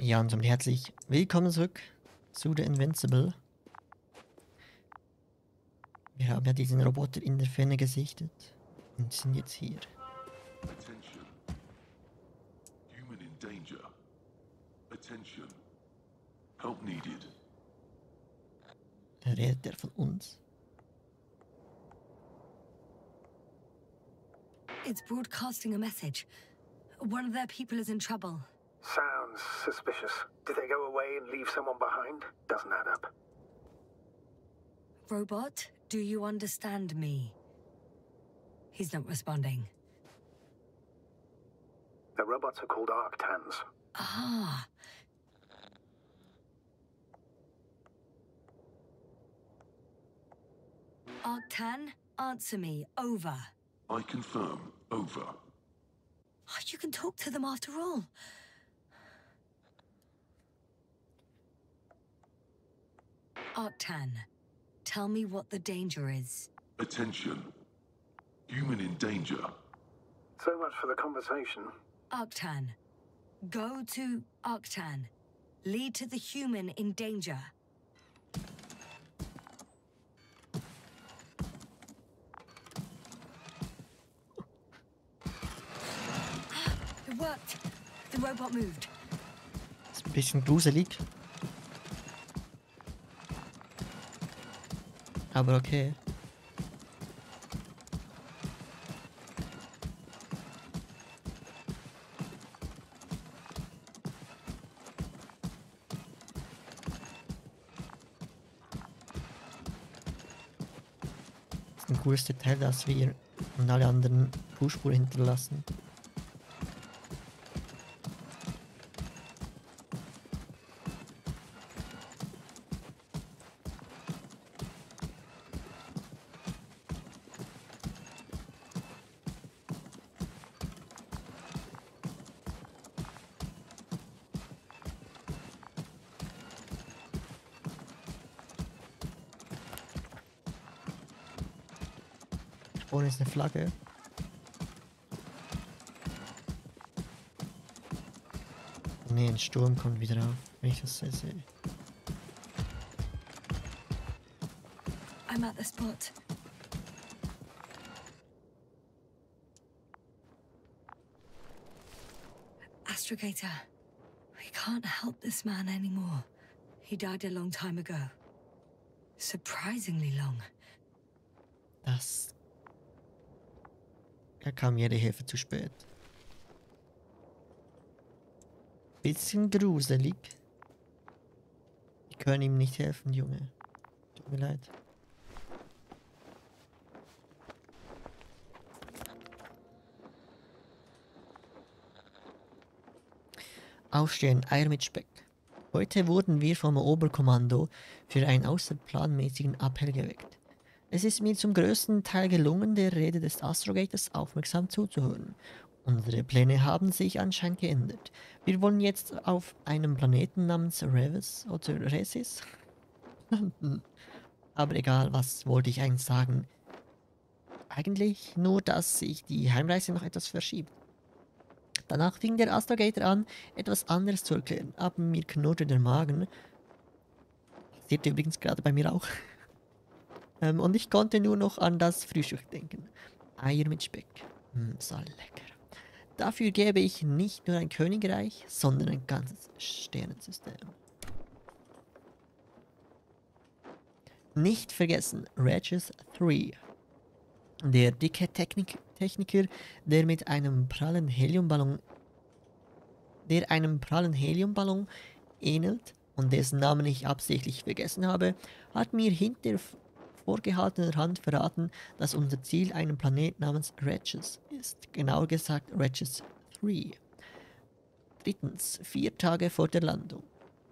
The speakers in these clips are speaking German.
Ja, und somit herzlich willkommen zurück zu The Invincible. Wir haben ja diesen Roboter in der Ferne gesichtet und sind jetzt hier. Attention. Human in danger. Attention. Help needed. Redet er von uns? It's broadcasting a message. One of their people is in trouble. Sounds suspicious. Did they go away and leave someone behind? Doesn't add up. Robot, do you understand me? He's not responding. The robots are called Arctans. Ah. Arctan, answer me. Over. I confirm. Over. Oh, you can talk to them after all. Arctan, tell me what the danger is. Attention. Human in danger. So much for the conversation. Arctan, go to Arctan. Lead to the human in danger. It worked. The robot moved. Ist ein bisschen gruselig. Aber okay. Das ist ein cooles Detail, dass wir und alle anderen Fußspuren hinterlassen. Vorne ist eine Flagge. Ne, ein Sturm kommt wieder auf, wenn ich das so sehe. I'm at the spot. Astrogator, we can't help this man anymore. He died a long time ago. Surprisingly long. Da kam jede Hilfe zu spät. Bisschen gruselig. Wir können ihm nicht helfen, Junge. Tut mir leid. Aufstehen, Eier mit Speck. Heute wurden wir vom Oberkommando für einen außerplanmäßigen Appell geweckt. Es ist mir zum größten Teil gelungen, der Rede des Astrogators aufmerksam zuzuhören. Unsere Pläne haben sich anscheinend geändert. Wir wollen jetzt auf einem Planeten namens Revis oder Resis landen. Aber egal, was wollte ich eigentlich sagen? Eigentlich nur, dass sich die Heimreise noch etwas verschiebt. Danach fing der Astrogator an, etwas anderes zu erklären, aber mir knurrte der Magen. Passiert übrigens gerade bei mir auch. Und ich konnte nur noch an das Frühstück denken. Eier mit Speck. So lecker. Dafür gäbe ich nicht nur ein Königreich, sondern ein ganzes Sternensystem. Nicht vergessen, Regis 3. Der dicke Techniker, der einem prallen Heliumballon ähnelt und dessen Namen ich absichtlich vergessen habe, hat mir hinter vorgehaltener Hand verraten, dass unser Ziel ein Planet namens Regis ist. Genauer gesagt Regis 3. Drittens, 4 Tage vor der Landung.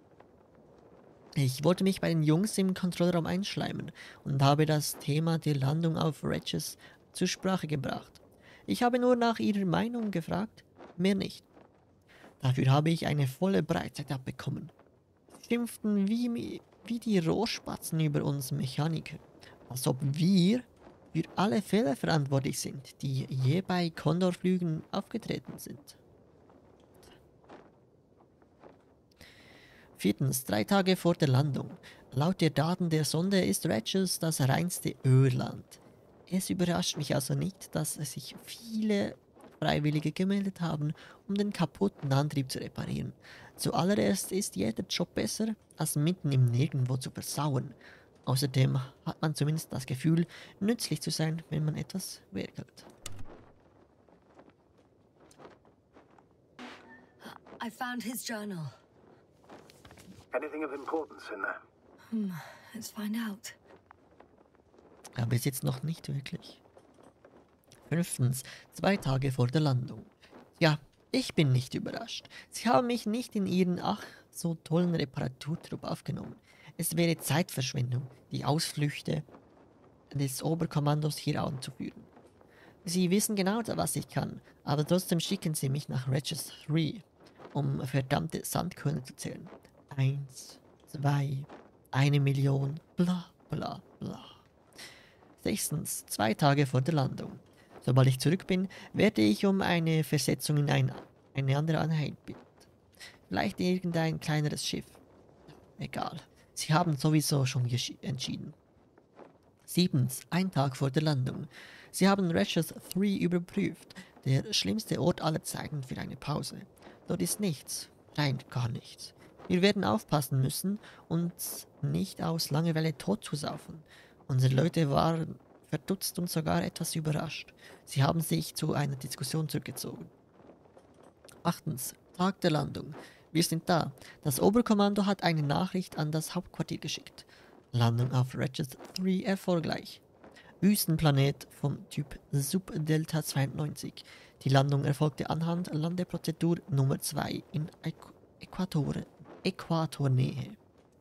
Ich wollte mich bei den Jungs im Kontrollraum einschleimen und habe das Thema der Landung auf Regis zur Sprache gebracht. Ich habe nur nach ihrer Meinung gefragt, mehr nicht. Dafür habe ich eine volle Breitzeit abbekommen. Sie schimpften wie die Rohrspatzen über uns Mechaniker. Als ob wir für alle Fälle verantwortlich sind, die je bei Condor-Flügen aufgetreten sind. Viertens, 3 Tage vor der Landung. Laut der Daten der Sonde ist Regis das reinste Ölland. Es überrascht mich also nicht, dass sich viele Freiwillige gemeldet haben, um den kaputten Antrieb zu reparieren. Zuallererst ist jeder Job besser, als mitten im Nirgendwo zu versauen. Außerdem hat man zumindest das Gefühl, nützlich zu sein, wenn man etwas werkelt. I found his journal. Anything of importance in there? Let's find out. Aber bis jetzt noch nicht wirklich. Fünftens, 2 Tage vor der Landung. Ja, ich bin nicht überrascht. Sie haben mich nicht in ihren ach so tollen Reparaturtrupp aufgenommen. Es wäre Zeitverschwendung, die Ausflüchte des Oberkommandos hier anzuführen. Sie wissen genau, was ich kann, aber trotzdem schicken sie mich nach Regis 3, um verdammte Sandkörner zu zählen. 1, 2, 1 Million, bla bla bla. Sechstens, 2 Tage vor der Landung. Sobald ich zurück bin, werde ich um eine Versetzung in eine andere Einheit bitten. Vielleicht irgendein kleineres Schiff. Egal. Sie haben sowieso schon entschieden. Siebtens, 1 Tag vor der Landung. Sie haben Regis 3 überprüft. Der schlimmste Ort aller Zeiten für eine Pause. Dort ist nichts. Rein gar nichts. Wir werden aufpassen müssen, uns nicht aus Langeweile totzusaufen. Unsere Leute waren verdutzt und sogar etwas überrascht. Sie haben sich zu einer Diskussion zurückgezogen. Achtens, Tag der Landung. Wir sind da. Das Oberkommando hat eine Nachricht an das Hauptquartier geschickt. Landung auf Regis 3 erfolgreich. Wüstenplanet vom Typ Sub-Delta 92. Die Landung erfolgte anhand Landeprozedur Nummer 2 in Äquatornähe.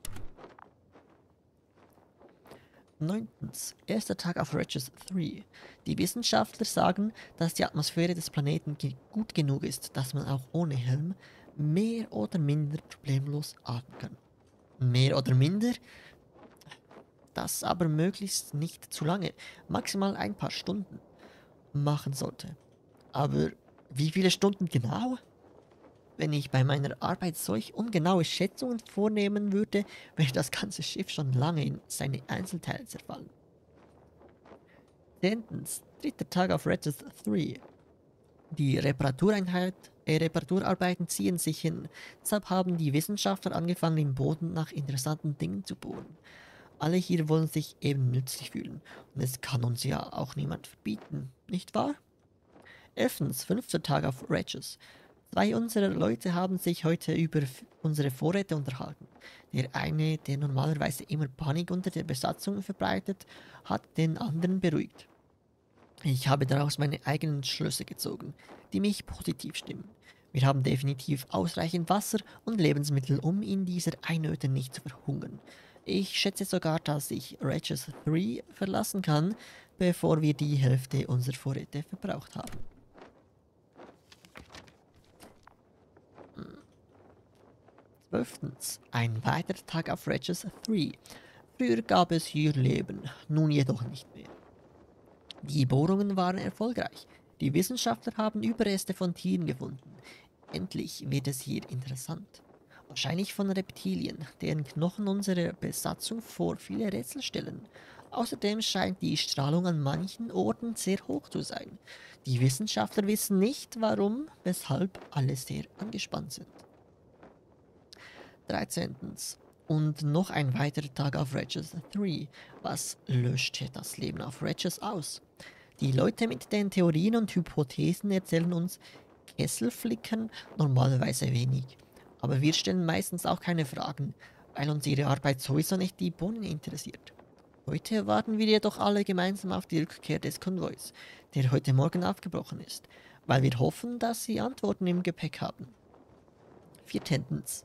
9. Erster Tag auf Regis 3. Die Wissenschaftler sagen, dass die Atmosphäre des Planeten gut genug ist, dass man auch ohne Helm mehr oder minder problemlos atmen kann. Mehr oder minder? Das aber möglichst nicht zu lange, maximal ein paar Stunden machen sollte. Aber wie viele Stunden genau? Wenn ich bei meiner Arbeit solch ungenaue Schätzungen vornehmen würde, wäre das ganze Schiff schon lange in seine Einzelteile zerfallen. 10. Dritter Tag auf Regis 3. Die Reparaturarbeiten ziehen sich hin. Deshalb haben die Wissenschaftler angefangen, im Boden nach interessanten Dingen zu bohren. Alle hier wollen sich eben nützlich fühlen. Und es kann uns ja auch niemand verbieten, nicht wahr? 11. 5. Tag auf Regis. 2 unserer Leute haben sich heute über unsere Vorräte unterhalten. Der eine, der normalerweise immer Panik unter der Besatzung verbreitet, hat den anderen beruhigt. Ich habe daraus meine eigenen Schlüsse gezogen, die mich positiv stimmen. Wir haben definitiv ausreichend Wasser und Lebensmittel, um in dieser Einöde nicht zu verhungern. Ich schätze sogar, dass ich Regis 3 verlassen kann, bevor wir die Hälfte unserer Vorräte verbraucht haben. 12. Ein weiterer Tag auf Regis 3. Früher gab es hier Leben, nun jedoch nicht mehr. Die Bohrungen waren erfolgreich. Die Wissenschaftler haben Überreste von Tieren gefunden. Endlich wird es hier interessant. Wahrscheinlich von Reptilien, deren Knochen unsere Besatzung vor viele Rätsel stellen. Außerdem scheint die Strahlung an manchen Orten sehr hoch zu sein. Die Wissenschaftler wissen nicht, warum, weshalb alle sehr angespannt sind. 13. Und noch ein weiterer Tag auf Regis 3. Was löscht das Leben auf Regis aus? Die Leute mit den Theorien und Hypothesen erzählen uns, Kesselflicken normalerweise wenig. Aber wir stellen meistens auch keine Fragen, weil uns ihre Arbeit sowieso nicht die Bohnen interessiert. Heute warten wir jedoch alle gemeinsam auf die Rückkehr des Konvois, der heute Morgen aufgebrochen ist, weil wir hoffen, dass sie Antworten im Gepäck haben. 14.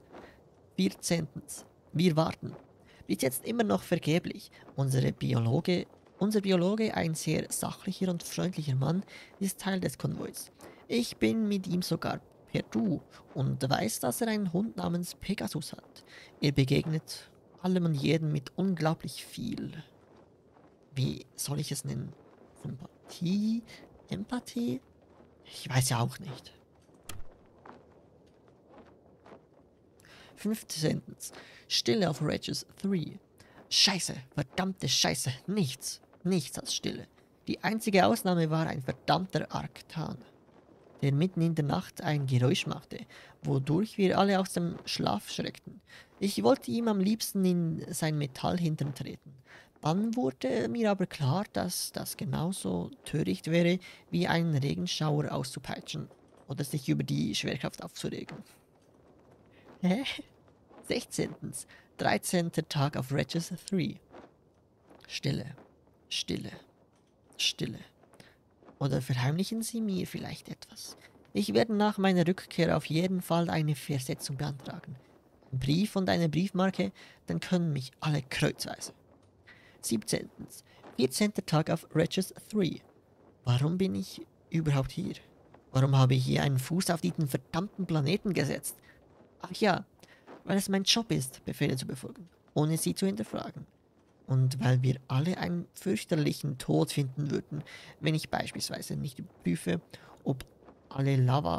Wir warten. Bis jetzt immer noch vergeblich. Unser Biologe, ein sehr sachlicher und freundlicher Mann, ist Teil des Konvois. Ich bin mit ihm sogar per Du und weiß, dass er einen Hund namens Pegasus hat. Er begegnet allem und jedem mit unglaublich viel. Wie soll ich es nennen? Sympathie? Empathie? Ich weiß ja auch nicht. 15. Stille auf Regis 3. Scheiße, verdammte Scheiße, nichts als Stille. Die einzige Ausnahme war ein verdammter Arktan, der mitten in der Nacht ein Geräusch machte, wodurch wir alle aus dem Schlaf schreckten. Ich wollte ihm am liebsten in sein Metallhintern treten. Dann wurde mir aber klar, dass das genauso töricht wäre, wie einen Regenschauer auszupeitschen oder sich über die Schwerkraft aufzuregen. Hä? 16. 13. Tag auf Regis 3. Stille, Stille, Stille. Oder verheimlichen Sie mir vielleicht etwas? Ich werde nach meiner Rückkehr auf jeden Fall eine Versetzung beantragen. Ein Brief und eine Briefmarke, dann können mich alle kreuzweise. 17. 14. Tag auf Regis 3. Warum bin ich überhaupt hier? Warum habe ich hier einen Fuß auf diesen verdammten Planeten gesetzt? Ach ja, weil es mein Job ist, Befehle zu befolgen, ohne sie zu hinterfragen. Und weil wir alle einen fürchterlichen Tod finden würden, wenn ich beispielsweise nicht überprüfe, ob alle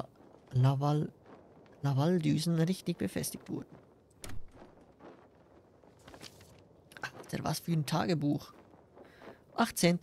Lavaldüsen richtig befestigt wurden. Alter, was für ein Tagebuch. 18.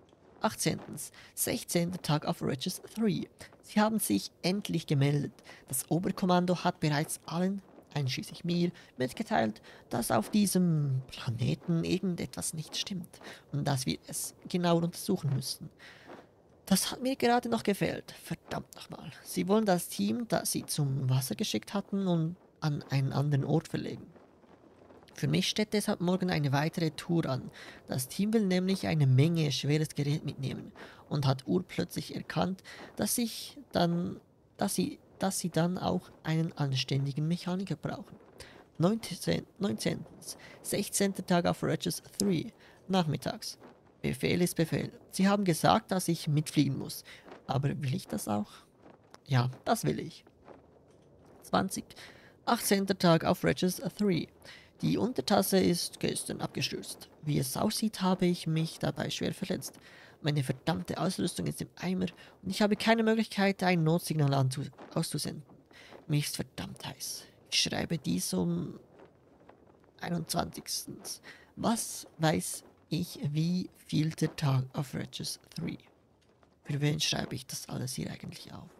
16. Tag auf Regis 3. Sie haben sich endlich gemeldet. Das Oberkommando hat bereits allen, einschließlich mir, mitgeteilt, dass auf diesem Planeten irgendetwas nicht stimmt und dass wir es genauer untersuchen müssen. Das hat mir gerade noch gefehlt. Verdammt nochmal. Sie wollen das Team, das sie zum Wasser geschickt hatten, und an einen anderen Ort verlegen. Für mich steht deshalb morgen eine weitere Tour an. Das Team will nämlich eine Menge schweres Gerät mitnehmen und hat urplötzlich erkannt, dass sie dann auch einen anständigen Mechaniker brauchen. 19. 16. Tag auf Regis 3. Nachmittags. Befehl ist Befehl. Sie haben gesagt, dass ich mitfliegen muss. Aber will ich das auch? Ja, das will ich. 20. 18. Tag auf Regis 3. Die Untertasse ist gestern abgestürzt. Wie es aussieht, habe ich mich dabei schwer verletzt. Meine verdammte Ausrüstung ist im Eimer und ich habe keine Möglichkeit, ein Notsignal auszusenden. Mir ist verdammt heiß. Ich schreibe dies um 21. Was weiß ich, wie vielter Tag auf Regis 3? Für wen schreibe ich das alles hier eigentlich auf?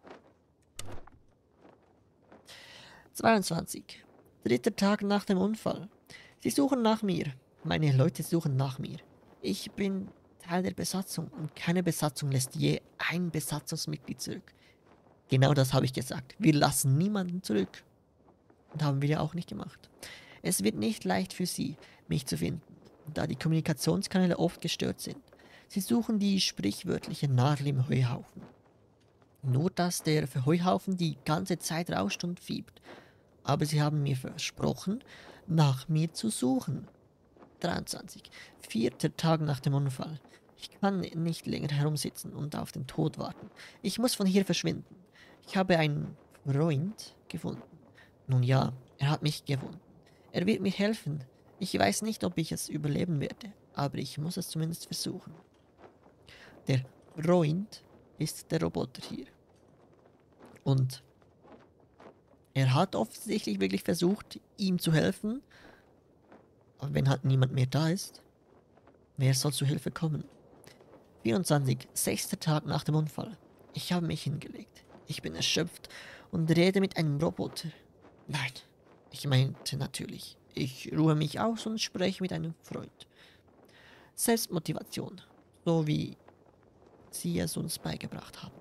22. Dritter Tag nach dem Unfall. Sie suchen nach mir. Meine Leute suchen nach mir. Ich bin Teil der Besatzung und keine Besatzung lässt je ein Besatzungsmitglied zurück. Genau das habe ich gesagt. Wir lassen niemanden zurück. Und haben wir ja auch nicht gemacht. Es wird nicht leicht für sie, mich zu finden, da die Kommunikationskanäle oft gestört sind. Sie suchen die sprichwörtliche Nadel im Heuhaufen. Nur dass der Heuhaufen die ganze Zeit rauscht und fiebt. Aber sie haben mir versprochen, nach mir zu suchen. 23. Vierter Tag nach dem Unfall. Ich kann nicht länger herumsitzen und auf den Tod warten. Ich muss von hier verschwinden. Ich habe einen Freund gefunden. Nun ja, er hat mich gefunden. Er wird mir helfen. Ich weiß nicht, ob ich es überleben werde, aber ich muss es zumindest versuchen. Der Freund ist der Roboter hier. Und er hat offensichtlich wirklich versucht, ihm zu helfen. Aber wenn halt niemand mehr da ist, wer soll zu Hilfe kommen? 24. 6. Tag nach dem Unfall. Ich habe mich hingelegt. Ich bin erschöpft und rede mit einem Roboter. Nein, ich meinte natürlich. Ich ruhe mich aus und spreche mit einem Freund. Selbstmotivation, so wie sie es uns beigebracht haben.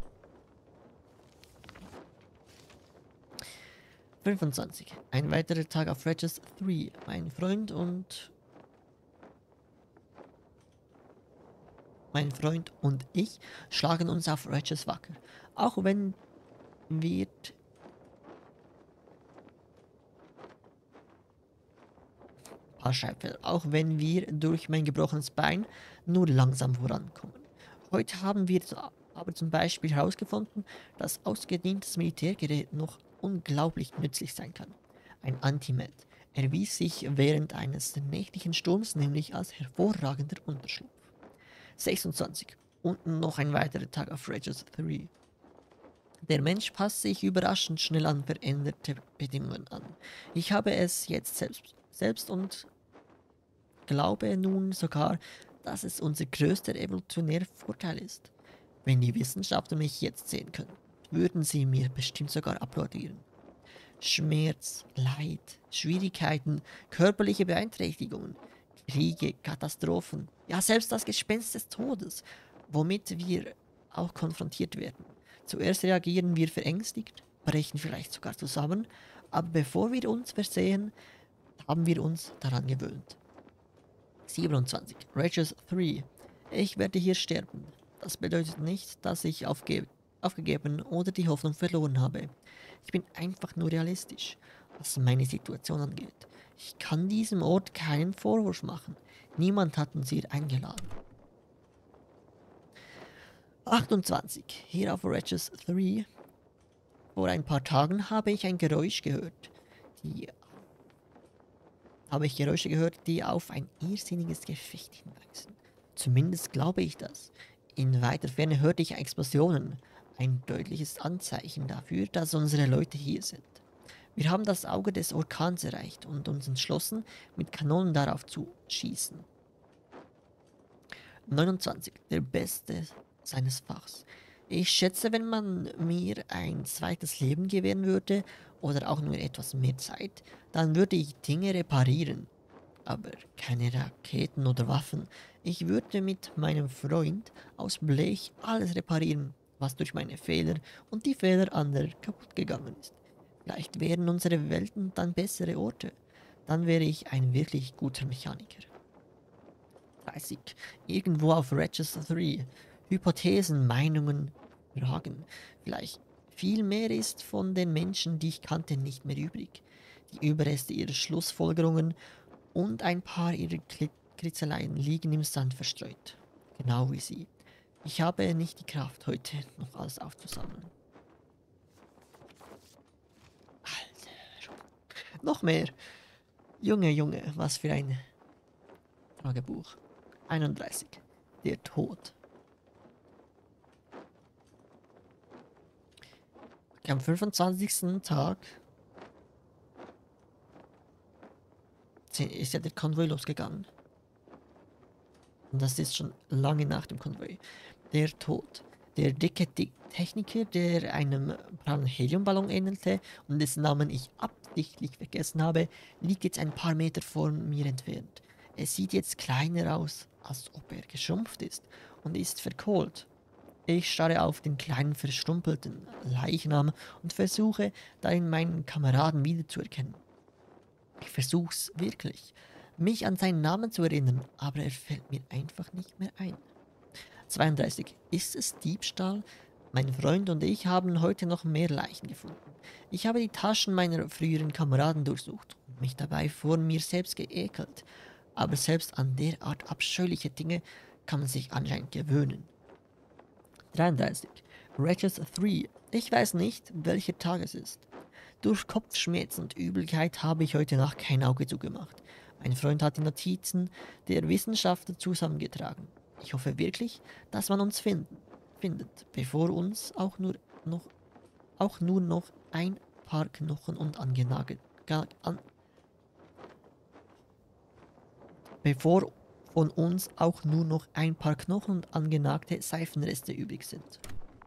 25. Ein weiterer Tag auf Regis 3. Mein Freund und ich schlagen uns auf Regis wacker. Auch wenn wir durch mein gebrochenes Bein nur langsam vorankommen. Heute haben wir aber zum Beispiel herausgefunden, dass ausgedientes Militärgerät noch unglaublich nützlich sein kann. Ein Antimed erwies sich während eines nächtlichen Sturms nämlich als hervorragender Unterschlupf. 26. Und noch ein weiterer Tag auf Regis 3. Der Mensch passt sich überraschend schnell an veränderte Bedingungen an. Ich habe es jetzt selbst und glaube nun sogar, dass es unser größter evolutionärer Vorteil ist. Wenn die Wissenschaftler mich jetzt sehen können, würden sie mir bestimmt sogar applaudieren. Schmerz, Leid, Schwierigkeiten, körperliche Beeinträchtigungen, Kriege, Katastrophen, ja selbst das Gespenst des Todes, womit wir auch konfrontiert werden. Zuerst reagieren wir verängstigt, brechen vielleicht sogar zusammen, aber bevor wir uns versehen, haben wir uns daran gewöhnt. 27. Rachel 3. Ich werde hier sterben. Das bedeutet nicht, dass ich aufgegeben oder die Hoffnung verloren habe. Ich bin einfach nur realistisch, was meine Situation angeht. Ich kann diesem Ort keinen Vorwurf machen. Niemand hat uns hier eingeladen. 28. Hier auf Rachel 3. Vor ein paar Tagen habe ich Geräusche gehört, die auf ein irrsinniges Gefecht hinweisen. Zumindest glaube ich das. In weiter Ferne hörte ich Explosionen. Ein deutliches Anzeichen dafür, dass unsere Leute hier sind. Wir haben das Auge des Orkans erreicht und uns entschlossen, mit Kanonen darauf zu schießen. 29. Der Beste seines Fachs. Ich schätze, wenn man mir ein zweites Leben gewähren würde oder auch nur etwas mehr Zeit, dann würde ich Dinge reparieren. Aber keine Raketen oder Waffen. Ich würde mit meinem Freund aus Blech alles reparieren, was durch meine Fehler und die Fehler anderer kaputt gegangen ist. Vielleicht wären unsere Welten dann bessere Orte. Dann wäre ich ein wirklich guter Mechaniker. 30. Irgendwo auf Register 3. Hypothesen, Meinungen, Fragen. Vielleicht viel mehr ist von den Menschen, die ich kannte, nicht mehr übrig. Die Überreste ihrer Schlussfolgerungen und ein paar ihrer Kritzeleien liegen im Sand verstreut. Genau wie sie. Ich habe nicht die Kraft, heute noch alles aufzusammeln. Alter. Noch mehr. Junge, was für ein Tagebuch. 31. Der Tod. Am 25. Tag ist ja der Konvoi losgegangen. Und das ist schon lange nach dem Konvoi. Der Tod. Der dicke Techniker, der einem braunen Heliumballon ähnelte und dessen Namen ich absichtlich vergessen habe, liegt jetzt ein paar Meter von mir entfernt. Er sieht jetzt kleiner aus, als ob er geschrumpft ist und ist verkohlt. Ich starre auf den kleinen verschrumpelten Leichnam und versuche, darin meinen Kameraden wiederzuerkennen. Ich versuch's wirklich, mich an seinen Namen zu erinnern, aber er fällt mir einfach nicht mehr ein. 32. Ist es Diebstahl? Mein Freund und ich haben heute noch mehr Leichen gefunden. Ich habe die Taschen meiner früheren Kameraden durchsucht und mich dabei vor mir selbst geekelt. Aber selbst an derart abscheuliche Dinge kann man sich anscheinend gewöhnen. 33. Rachel 3. Ich weiß nicht, welcher Tag es ist. Durch Kopfschmerzen und Übelkeit habe ich heute Nacht kein Auge zugemacht. Mein Freund hat die Notizen der Wissenschaftler zusammengetragen. Ich hoffe wirklich, dass man uns findet, bevor uns auch nur noch ein paar Knochen und bevor von uns auch nur noch ein paar Knochen und angenagte Seifenreste übrig sind.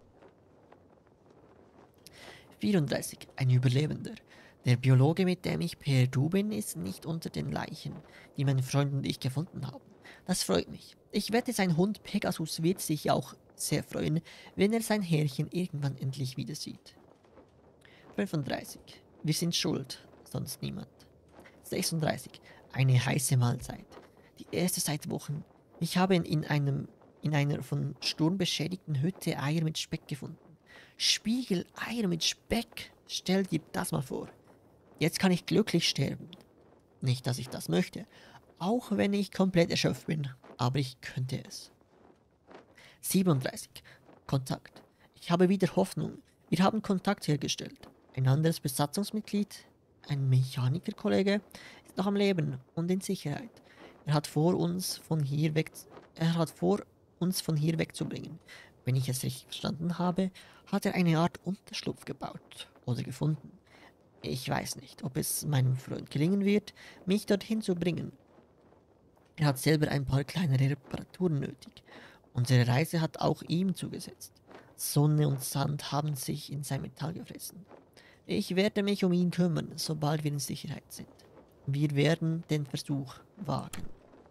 34. Ein Überlebender. Der Biologe, mit dem ich per Du bin, ist nicht unter den Leichen, die mein Freund und ich gefunden haben. Das freut mich. Ich wette, sein Hund Pegasus wird sich auch sehr freuen, wenn er sein Härchen irgendwann endlich wieder sieht. 35. Wir sind schuld, sonst niemand. 36. Eine heiße Mahlzeit. Die erste seit Wochen. Ich habe in einer von Sturm beschädigten Hütte Eier mit Speck gefunden. Spiegeleier mit Speck. Stell dir das mal vor. Jetzt kann ich glücklich sterben. Nicht, dass ich das möchte, auch wenn ich komplett erschöpft bin, aber ich könnte es. 37. Kontakt. Ich habe wieder Hoffnung. Wir haben Kontakt hergestellt. Ein anderes Besatzungsmitglied, ein Mechanikerkollege, ist noch am Leben und in Sicherheit. Er hat vor, uns von hier wegzubringen. Wenn ich es richtig verstanden habe, hat er eine Art Unterschlupf gebaut oder gefunden. Ich weiß nicht, ob es meinem Freund gelingen wird, mich dorthin zu bringen. Er hat selber ein paar kleinere Reparaturen nötig. Unsere Reise hat auch ihm zugesetzt. Sonne und Sand haben sich in sein Metall gefressen. Ich werde mich um ihn kümmern, sobald wir in Sicherheit sind. Wir werden den Versuch wagen.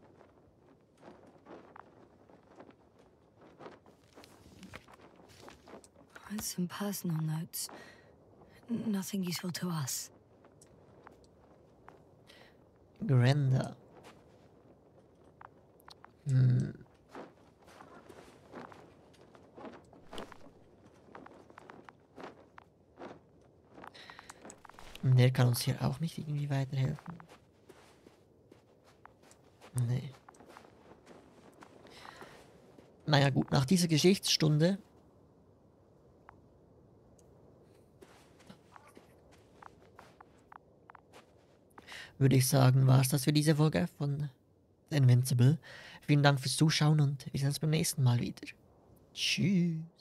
Some personal notes. Nothing useful to us. Granda. Der kann uns hier auch nicht irgendwie weiterhelfen. Nee. Naja gut, nach dieser Geschichtsstunde würde ich sagen, war es das für diese Folge von The Invincible. Vielen Dank fürs Zuschauen und wir sehen uns beim nächsten Mal wieder. Tschüss.